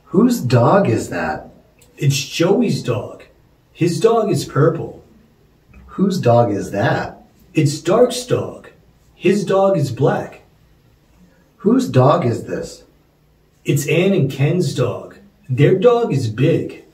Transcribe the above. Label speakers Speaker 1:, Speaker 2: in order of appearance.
Speaker 1: Whose dog is that?
Speaker 2: It's Joey's dog. His dog is purple.
Speaker 1: Whose dog is that?
Speaker 2: It's Dark's dog. His dog is black.
Speaker 1: Whose dog is this?
Speaker 2: It's Ann and Ken's dog. Their dog is big.